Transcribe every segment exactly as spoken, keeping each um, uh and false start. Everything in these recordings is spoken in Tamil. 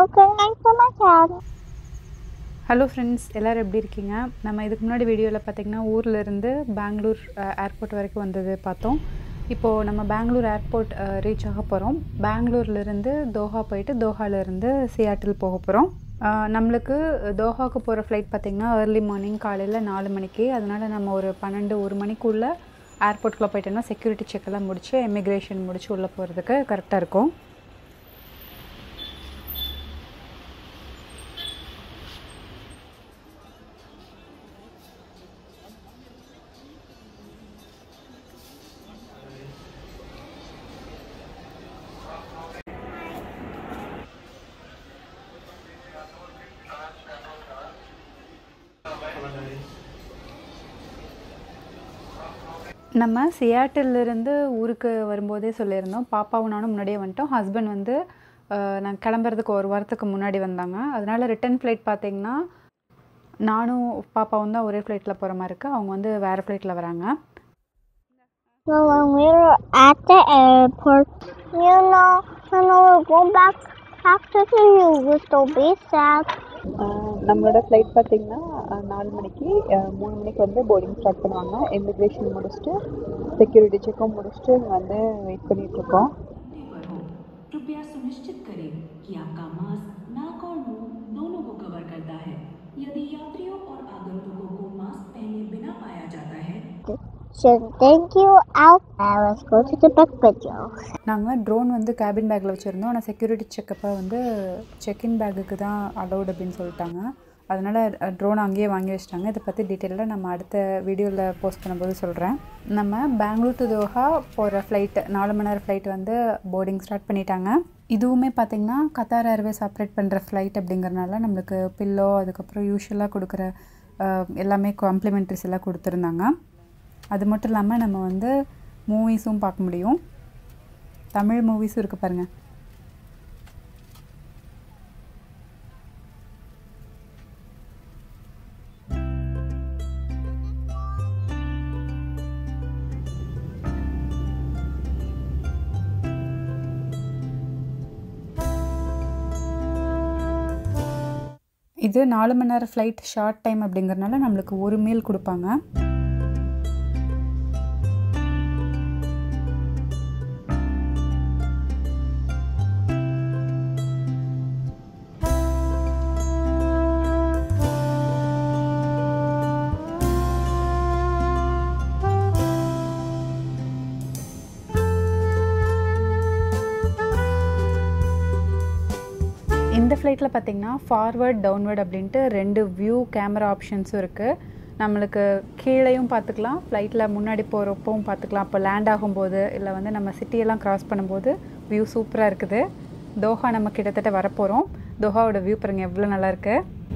Okay, thanks for my channel. Hello friends, எல்லோரும் எப்படி இருக்கீங்க? நம்ம இதுக்கு முன்னாடி வீடியோவில் பார்த்திங்கன்னா ஊர்லேருந்து பெங்களூர் ஏர்போர்ட் வரைக்கும் வந்தது பார்த்தோம். இப்போது நம்ம பெங்களூர் ஏர்போர்ட் ரீச் ஆக போகிறோம். பெங்களூர்லேருந்து தோஹா போயிட்டு தோஹாலேருந்து சியாட்டில் போக போகிறோம். நம்மளுக்கு தோஹாவுக்கு போகிற ஃப்ளைட் பார்த்திங்கன்னா ஏர்லி மார்னிங் காலையில் நாலு மணிக்கு. அதனால் நம்ம ஒரு பன்னெண்டு ஒரு மணிக்குள்ளே ஏர்போர்ட்டுக்குள்ளே போயிட்டோம்னா செக்யூரிட்டி செக்கெல்லாம் முடித்து இமிக்ரேஷன் முடித்து உள்ளே போகிறதுக்கு கரெக்டாக இருக்கும். நம்ம சியாட்டிலிருந்து ஊருக்கு வரும்போதே சொல்லியிருந்தோம். பாப்பாவும் நானும் முன்னாடியே வந்துட்டோம். ஹஸ்பண்ட் வந்து நாங்கள் கிளம்புறதுக்கு ஒரு வாரத்துக்கு முன்னாடி வந்தாங்க. அதனால் ரிட்டன் ஃப்ளைட் பார்த்திங்கன்னா நானும் பாப்பாவும் தான் ஒரே ஃப்ளைட்டில் போகிற மாதிரி இருக்குது. அவங்க வந்து வேறு ஃப்ளைட்டில் வராங்க. So when we were at the airport, you know, when we were going back after the you was so be sad. நம்மளோட ஃப்ளைட் பார்த்திங்கன்னா நாலு மணிக்கு மூணு மணிக்கு வந்து போர்டிங் ஸ்டார்ட் பண்ணுவாங்க. இமிக்ரேஷன் முடிச்சுட்டு செக்யூரிட்டி செக்கும் முடிச்சுட்டு வந்து வெயிட் பண்ணிகிட்ருக்கோம். कृपया सुनिश्चित करें कि आपका मास्क नाक और मुंह दोनों को कवर करता है. यदि यात्रियों और आगंतुकों को मास्क पहने बिना पाया जाता है, So thank you out. Now let's go to the back video. நாங்கள் ட்ரோன் வந்து கேபின் பேக்கில் வச்சுருந்தோம். ஆனால் செக்யூரிட்டி செக்கப்பை வந்து செக்இன் பேக்குக்கு தான் அலௌட் அப்படின்னு சொல்லிட்டாங்க. அதனால் ட்ரோன் அங்கேயே வாங்கி வச்சிட்டாங்க. இதை பற்றி டீட்டெயிலாக நம்ம அடுத்த வீடியோவில் போஸ்ட் பண்ணும்போது சொல்கிறேன். நம்ம பெங்களூர் டு தோஹா போகிற ஃப்ளைட்டு நாலு மணி நேரம் ஃப்ளைட் வந்து போர்டிங் ஸ்டார்ட் பண்ணிட்டாங்க. இதுவுமே பார்த்திங்கன்னா கத்தார் ஏர்வேஸ் ஆப்ரேட் பண்ணுற ஃப்ளைட் அப்படிங்கிறனால நம்மளுக்கு பில்லோ அதுக்கப்புறம் யூஷுவலாக கொடுக்குற எல்லாமே காம்ப்ளிமெண்ட்ரிஸ் எல்லாம் கொடுத்துருந்தாங்க. அது மட்டும் இல்லாமல் நம்ம வந்து மூவிஸும் பார்க்க முடியும். தமிழ் மூவிஸும் இருக்குது பாருங்கள். இது நாலு மணி நேரம் ஃப்ளைட் ஷார்ட் டைம் அப்படிங்கிறனால நம்மளுக்கு ஒரு மீல் கொடுப்பாங்க. இந்த ஃப்ளைட்டில் பார்த்திங்கன்னா ஃபார்வர்ட் டவுன்வர்ட் அப்படின்ட்டு ரெண்டு வியூ கேமரா ஆப்ஷன்ஸும் இருக்குது. நம்மளுக்கு கீழேயும் பார்த்துக்கலாம், ஃப்ளைட்டில் முன்னாடி போகிறப்பவும் பார்த்துக்கலாம். அப்போ லேண்ட் ஆகும்போது இல்லை வந்து நம்ம சிட்டியெல்லாம் க்ராஸ் பண்ணும்போது வியூ சூப்பராக இருக்குது. தோஹா நம்ம கிட்டத்தட்ட வரப்போகிறோம். தோஹாவோட வியூ பாருங்கள் எவ்வளோ நல்லாயிருக்கு.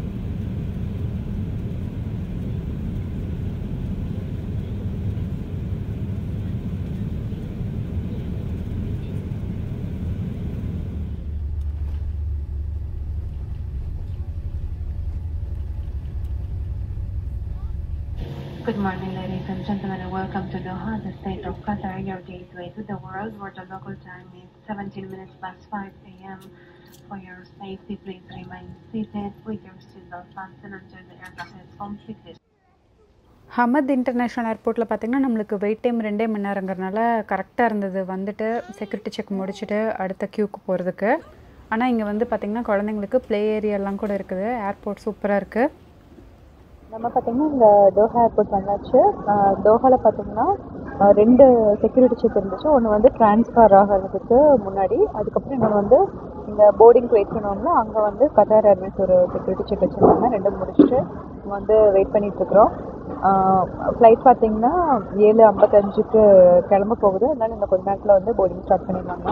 Good morning, ladies and gentlemen, and welcome to Doha, the state of Qatar, your gateway to the world, where the local time is seventeen minutes past five a m For your safety, please remain seated with your seatbelt fastened until the aircraft is completed. Hamad international ஏர்போர்ட்டில் பார்த்திங்கன்னா நம்மளுக்கு வெயிட் டைம் ரெண்டே மணி நேரங்கிறனால கரெக்டாக இருந்தது. வந்துட்டு செக்யூரிட்டி செக் முடிச்சுட்டு அடுத்த க்யூக்கு போகிறதுக்கு. ஆனால் இங்கே வந்து பார்த்திங்கன்னா குழந்தைங்களுக்கு ப்ளே ஏரியாலாம் கூட இருக்குது. ஏர்போர்ட் சூப்பராக இருக்குது. நம்ம பார்த்திங்கன்னா இந்த தோஹா ஏர்போர்ட் வந்தாச்சு. தோஹாவில் பார்த்திங்கன்னா ரெண்டு செக்யூரிட்டி செக் இருந்துச்சு. ஒன்று வந்து ட்ரான்ஸ்ஃபர் ஆகிறதுக்கு முன்னாடி, அதுக்கப்புறம் இன்னொன்று வந்து இந்த போர்டிங்க்கு வெயிட் பண்ணுவோம்னா அங்கே வந்து கத்தார் ஏர்வேஸ் ஒரு செக்யூரிட்டி செக் வச்சுருந்தாங்க. ரெண்டும் முடிச்சுட்டு வந்து வெயிட் பண்ணிகிட்ருக்குறோம். ஃப்ளைட் பார்த்திங்கன்னா ஏழு ஐம்பத்தஞ்சுக்கு கிளம்ப போகுது. அதனால் இந்த கொஞ்ச நேரத்தில் வந்து போர்டிங் ஸ்டார்ட் பண்ணிடுவாங்க.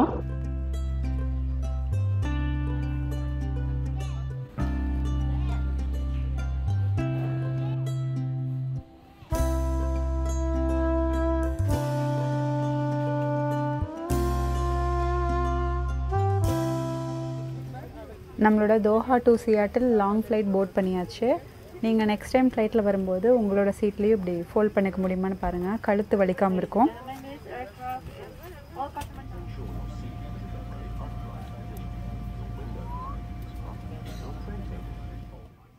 நம்மளோட Doha to Seattle long flight board பண்ணியாச்சு. நீங்கள் நெக்ஸ்ட் டைம் ஃப்ளைட்டில் வரும்போது உங்களோட சீட்லேயும் இப்படி ஃபோல்ட் பண்ணிக்க முடியுமான்னு பாருங்கள். கழுத்து வலிக்காமல் இருக்கும்.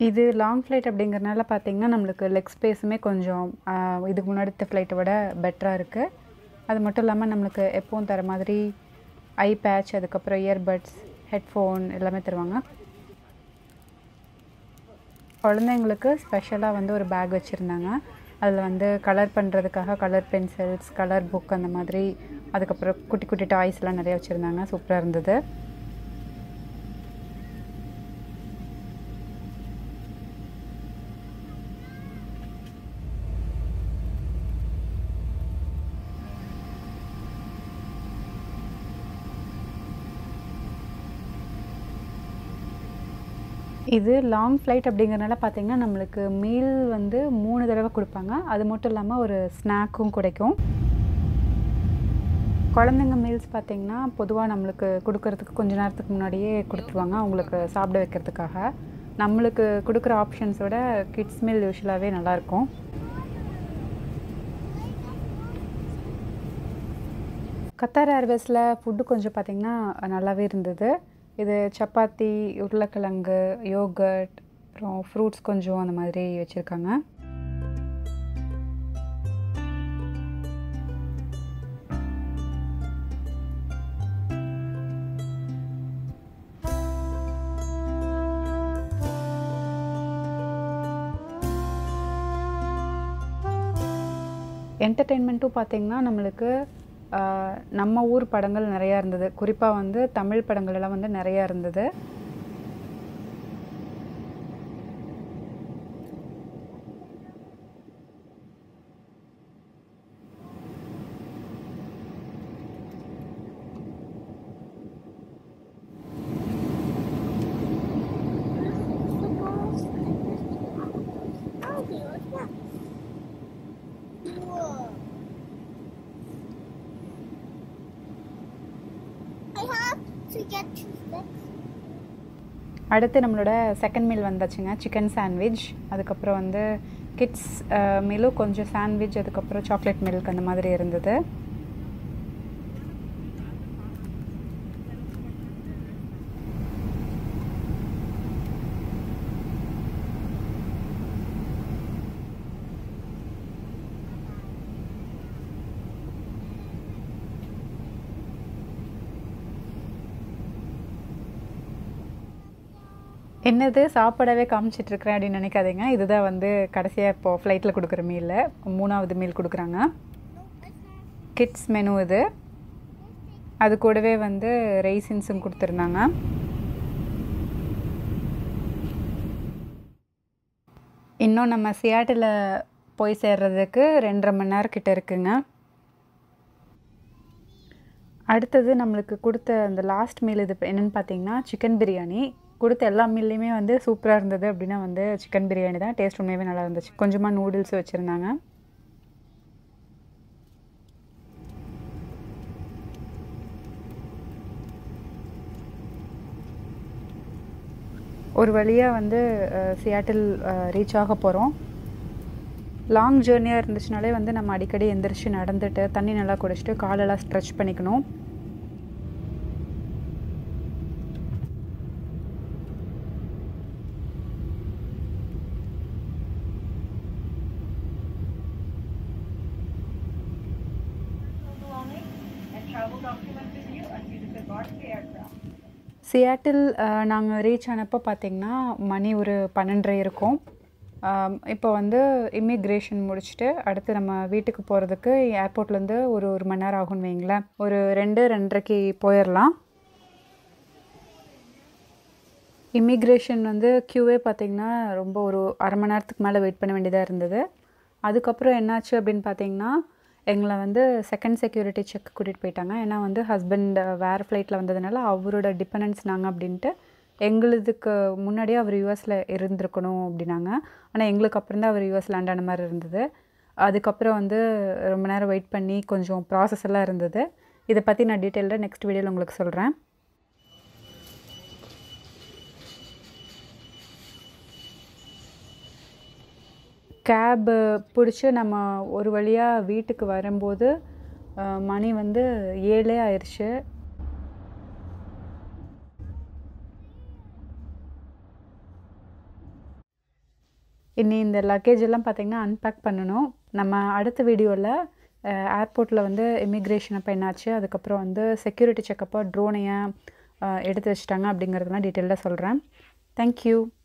இது லாங் ஃப்ளைட் அப்படிங்கிறனால பார்த்திங்கன்னா நம்மளுக்கு லெக் ஸ்பேஸுமே கொஞ்சம் இதுக்கு முன்னாடி ஃப்ளைட்டை விட பெட்டராக இருக்குது. அது மட்டும் இல்லாமல் நம்மளுக்கு எப்பவும் தர மாதிரி ஐ பேட்ச், அதுக்கப்புறம் இயர்பட்ஸ், ஹெட்ஃபோன் எல்லாமே தருவாங்க. குழந்தைங்களுக்கு ஸ்பெஷலாக வந்து ஒரு பேக் வச்சுருந்தாங்க. அதில் வந்து கலர் பண்ணுறதுக்காக கலர் பென்சில்ஸ், கலர் புக் அந்த மாதிரி, அதுக்கப்புறம் குட்டி குட்டி டாய்ஸ்லாம் நிறையா வச்சுருந்தாங்க. சூப்பராக இருந்தது. இது லாங் ஃப்ளைட் அப்படிங்கிறனால பார்த்திங்கன்னா நம்மளுக்கு மீல் வந்து மூணு தடவை கொடுப்பாங்க. அது மட்டும் இல்லாமல் ஒரு ஸ்நாக்கும் கிடைக்கும். குழந்தைங்க மீல்ஸ் பார்த்திங்கன்னா பொதுவாக நம்மளுக்கு கொடுக்கறதுக்கு கொஞ்ச நேரத்துக்கு முன்னாடியே கொடுத்துருவாங்க, அவங்களுக்கு சாப்பிட வைக்கிறதுக்காக. நம்மளுக்கு கொடுக்குற ஆப்ஷன்ஸோட கிட்ஸ் மீல் யூஸ்வலாகவே நல்லாயிருக்கும். கத்தார் ஏர்வேஸில் ஃபுட்டு கொஞ்சம் பார்த்திங்கன்னா நல்லாவே இருந்தது. இது சப்பாத்தி, உருளைக்கிழங்கு, யோகர்ட், அப்புறம் ஃப்ரூட்ஸ் கொஞ்சம் அந்த மாதிரி வச்சுருக்காங்க. என்டர்டெயின்மெண்ட்டும் பார்த்திங்கன்னா நம்மளுக்கு நம்ம ஊர் படங்கள் நிறையா இருந்தது. குறிப்பாக வந்து தமிழ் படங்கள் எல்லாம் வந்து நிறையா இருந்தது. அடுத்து நம்மளோட செகண்ட் மீல் வந்தாச்சுங்க, சிக்கன் சாண்ட்விச். அதுக்கப்புறம் வந்து கிட்ஸ் மீலும் கொஞ்சம் சாண்ட்விச், அதுக்கப்புறம் சாக்லேட் மில்க் அந்த மாதிரி இருந்தது. என்னது சாப்பிடவே காமிச்சிட்ருக்கிறேன் அப்படின்னு நினைக்காதீங்க. இதுதான் வந்து கடைசியாக இப்போது ஃப்ளைட்டில் கொடுக்குற மீலில் மூணாவது மீல் கொடுக்குறாங்க. கிட்ஸ் மெனு இது. அது கூடவே வந்து ரைசின்ஸும் கொடுத்துருந்தாங்க. இன்னும் நம்ம சியாட்டில் போய் சேர்றதுக்கு ரெண்டரை மணி நேரம் கிட்ட இருக்குங்க. அடுத்தது நம்மளுக்கு கொடுத்த அந்த லாஸ்ட் மீல் இது என்னென்னு பார்த்தீங்கன்னா சிக்கன் பிரியாணி. கொடுத்த எல்லா மீல்லையுமே வந்து சூப்பராக இருந்தது. அப்படின்னா வந்து சிக்கன் பிரியாணி தான். டேஸ்ட் உண்மையாகவே நல்லா இருந்துச்சு. கொஞ்சமாக நூடுல்ஸ் வச்சுருந்தாங்க. ஒரு வழியாக வந்து சியாட்டில் ரீச் ஆக போகிறோம். லாங் ஜேர்னியாக இருந்துச்சுனாலே வந்து நம்ம அடிக்கடி எந்திரிச்சு நடந்துட்டு தண்ணி நல்லா குடிச்சிட்டு காலெல்லாம் ஸ்ட்ரெச் பண்ணிக்கணும். சியாட்டில் நாங்கள் ரீச் ஆனப்போ பார்த்திங்கன்னா மணி ஒரு பன்னெண்டரை இருக்கும். இப்போ வந்து இமிக்ரேஷன் முடிச்சுட்டு அடுத்து நம்ம வீட்டுக்கு போகிறதுக்கு ஏர்போர்ட்லேருந்து ஒரு ஒரு மணி நேரம் ஆகும்னு வைங்களேன். ஒரு ரெண்டு ரெண்டரைக்கு போயிடலாம். இமிக்ரேஷன் வந்து க்யூவே பார்த்திங்கன்னா ரொம்ப ஒரு அரை மணி நேரத்துக்கு மேலே வெயிட் பண்ண வேண்டியதாக இருந்தது. அதுக்கப்புறம் என்னாச்சு அப்படின்னு பார்த்திங்கன்னா எங்களை வந்து செகண்ட் செக்யூரிட்டி செக் கூட்டிகிட்டு போயிட்டாங்க. ஏன்னா வந்து ஹஸ்பண்ட் வேறு ஃப்ளைட்டில் வந்ததுனால அவரோட டிபெண்டன்ஸ் நாங்கள் அப்படின்ட்டு எங்களுதுக்கு முன்னாடியே அவர் யூஎஸில் இருந்திருக்கணும் அப்படின்னாங்க. ஆனால் எங்களுக்கு அப்புறம் தான் அவர் யூஎஸ் லேண்ட் ஆன மாதிரி இருந்தது. அதுக்கப்புறம் வந்து ரொம்ப நேரம் வெயிட் பண்ணி கொஞ்சம் ப்ராசஸ் எல்லாம் இருந்தது. இதை பற்றி நான் டீட்டெயில்டாக நெக்ஸ்ட் வீடியோவில் உங்களுக்கு சொல்கிறேன். கேபு பிடிச்சி நம்ம ஒரு வழியாக வீட்டுக்கு வரும்போது மணி வந்து ஏழே ஆயிடுச்சு. இனி இந்த லக்கேஜ் எல்லாம் பார்த்திங்கன்னா அன்பேக் பண்ணணும். நம்ம அடுத்த வீடியோவில் ஏர்போர்ட்டில் வந்து இமிக்ரேஷன் அப்போ என்னாச்சு, அதுக்கப்புறம் வந்து செக்யூரிட்டி செக்கப்போ ட்ரோனையை எடுத்து வச்சிட்டாங்க அப்படிங்கிறதெல்லாம் டீட்டெயிலாக சொல்கிறேன். தேங்க்யூ.